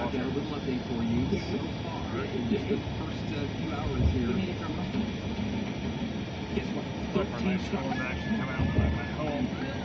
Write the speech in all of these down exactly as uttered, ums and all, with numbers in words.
I've got a little update for you. So far, in just the first uh, few hours here. Guess what? thirteen stars. Actually come out when I'm at home.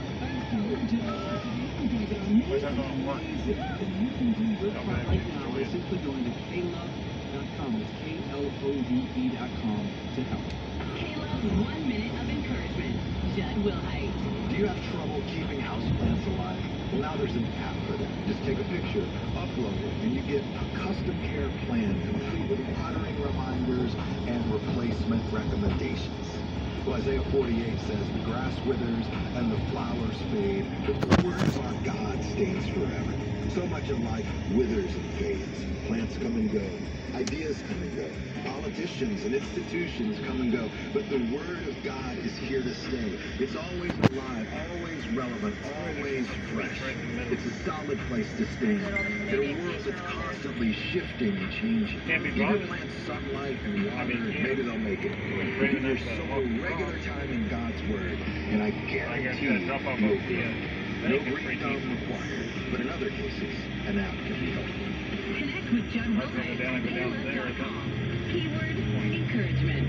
Which I don't work. Right now, we're simply going to K love dot com. It's K L O V E dot com to help. K-Love's one minute of encouragement. Judd Wilhite. Do you have trouble keeping houseplants alive? Well, now there's an app for that. Just take a picture, upload it, and you get a custom care plan complete with watering reminders and replacement recommendations. Well, Isaiah forty-eight says the grass withers and the flowers fade, but the word of our God stands forever. So much of life withers and fades. Plants come and go. Ideas come and go. Politicians and institutions come and go. But the Word of God is here to stay. It's always alive, always relevant, always fresh. It's a solid place to stand. In a world that's constantly shifting and changing. Give your plants sunlight and water, and maybe they'll make it. Give your soul regular time in God's Word, and I guarantee you, you'll grow. No green thumb required, but in other cases, an app can be helpful. Connect with Judd Wilhite at K Love dot com. Keyword encouragement.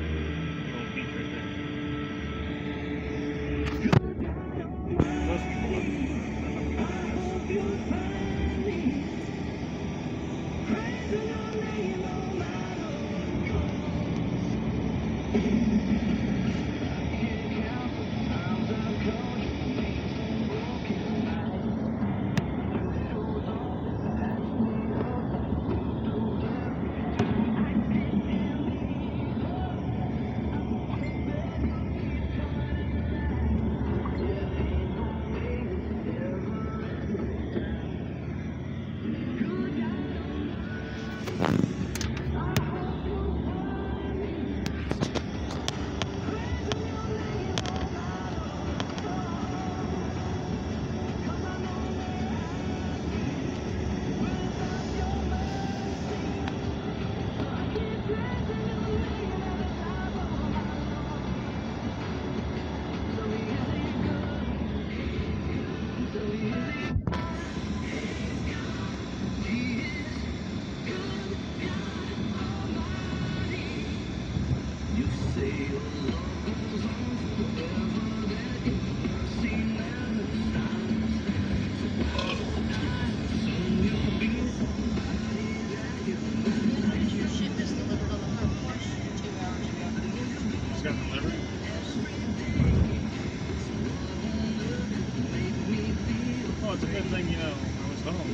Well, it's a good thing, you know, I was home.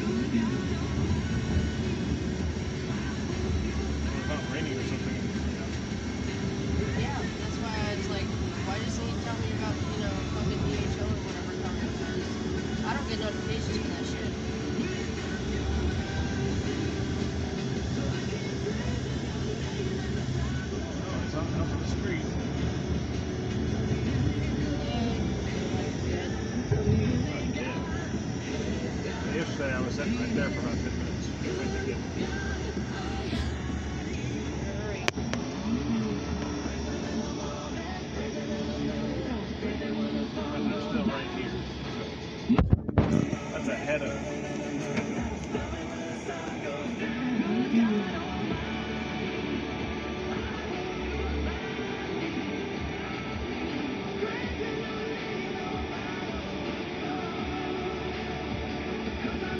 Or it's not raining or something. Yeah, that's why it's like, why doesn't he tell me about, you know, fucking D H L or whatever coming? Because I don't get notifications for that shit. Oh, it's out on the street. Yesterday I was sitting right there for about ten minutes. Trying to get